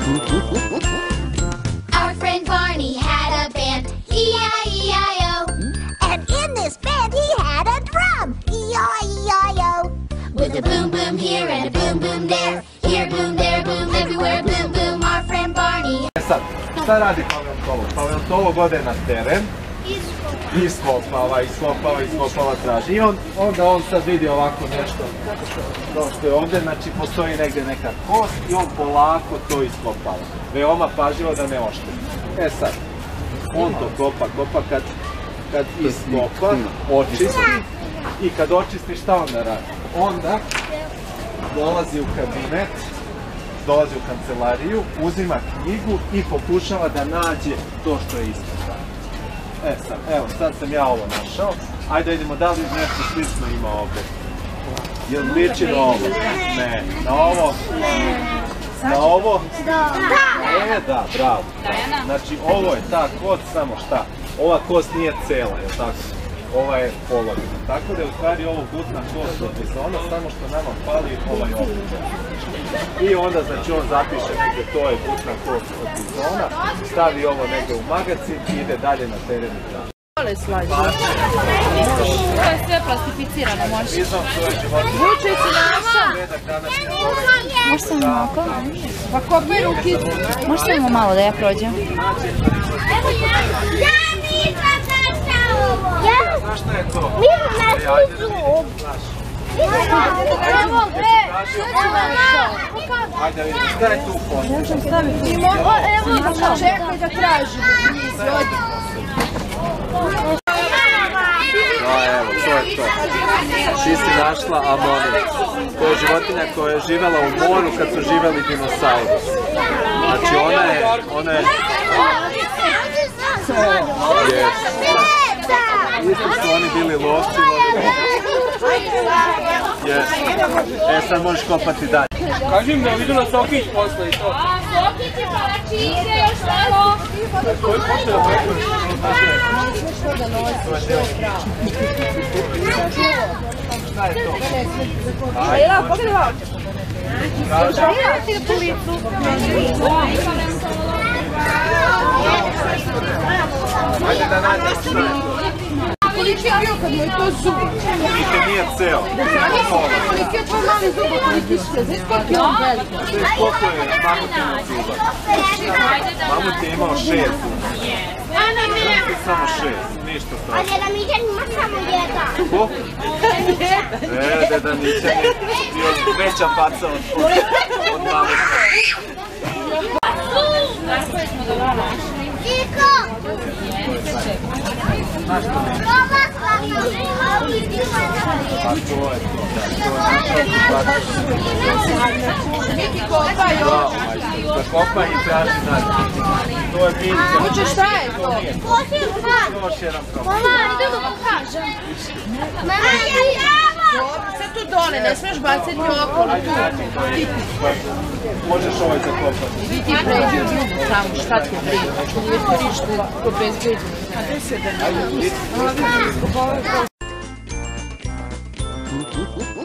Our friend Barney had a band, E-I-E-I-O. And in this band he had a drum, E-I-E-I-O. With a boom boom here and a boom boom there. Here boom, there boom, everywhere boom boom. Our friend Barney. Sad, šta radi paleontolog? Paleontolog ode na teren, iskopava, traži. I onda on sad vidi ovako nešto, kao što je ovdje, znači postoji negdje neka kost i on polako to iskopava. Veoma pažljivo da ne ošteti. Sad, on to kopa, kad iskopa, očisti i kad očisti šta onda radi? Onda dolazi u kabinet, dolazi u kancelariju, uzima knjigu i pokušava da nađe to što je iskopano. Sad, evo, sad sam ja ovo našao. Ajde da vidimo da li nešto slično ima ovdje. Jel liči na ovo? Ne. Na ovo? Na ovo? Da, bravo. Znači, ovo je ta kost, samo šta? Ova kost nije cela, jel tako? Ova je polovina. Tako da je u stvari ovo butna kost od bizona, samo što nama fali ovaj obličaj. I onda, znači, on zapiše negdje, to je butna kost od bizona, stavi ovo negdje u magacin i ide dalje na teren i traži. To je sve plastificirano, možeš. Bizon, to je životinja. Vučići naša. Može samo ovako? Pa kopaj rukicu. Može samo malo da ja prođem? Znaš šta je to? Ajde vidimo, šta je tu poslije? Možem staviti. Evo, čekaj da tražimo. Evo, to je to. Ti si našla amonik. To je životinja koja je živjela u moru kad su živjeli dinosaurusi. Znači ona je... Isto su oni bili lovci. Sad možeš kopati dalje. Kaži im da vidjela Sokić posle i to. Sokić je palačinke, još malo. Koji posle da prekuš? Šta je to? Evo, pogledaj ovako. Traži? Po licu. Ajde da nađemo šta je to. Koliki je bio kad mu je to zubo? Nikad nije ceo. Koliki je tvoj mali zubo, koliki ište? Znaš koliko je on velik? Znaš koliko je mamut imao zuba? Mamut je imao 6 zuba. Znaš ti samo 6, ništa strašno. A Deda Mićan ima samo jedan. Ko? Deda Mićan je bio veća faca od mamuta. Iko! Znaš što ne? Pa to je to. Neki kopaj još. Da kopaj i traži dalje. To je biljka. Hoćeš šta je to? Još jedan problem. Mama, idemo pokažem. Mama, Sve tu dole, ne smiješ baciti okolo tu. Možeš ovaj zakopati. I ti pređi u ljubu tamo, šta ti prije? Nije to ništa ko bezbeđeno. A gdje se da ne?